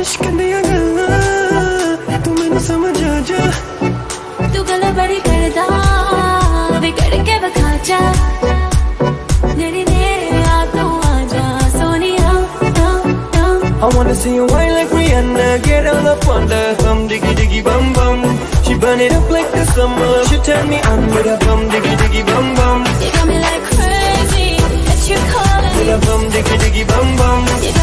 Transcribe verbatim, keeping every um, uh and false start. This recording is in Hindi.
इश्क दिया गल्ला तू मैनू समझ आ जा तू गल्ला बड़ी करदा वे करके विखा जा मेरे नेड़े आ तू आ जा Sonia I wanna see you whine like Rihanna, get all up on the hum, diggy diggy bum bum. She burn it up like the summer, she turn me on with a bum, diggy diggy bum bum. You got me like crazy, that you calling with a bum, diggy diggy bum bum.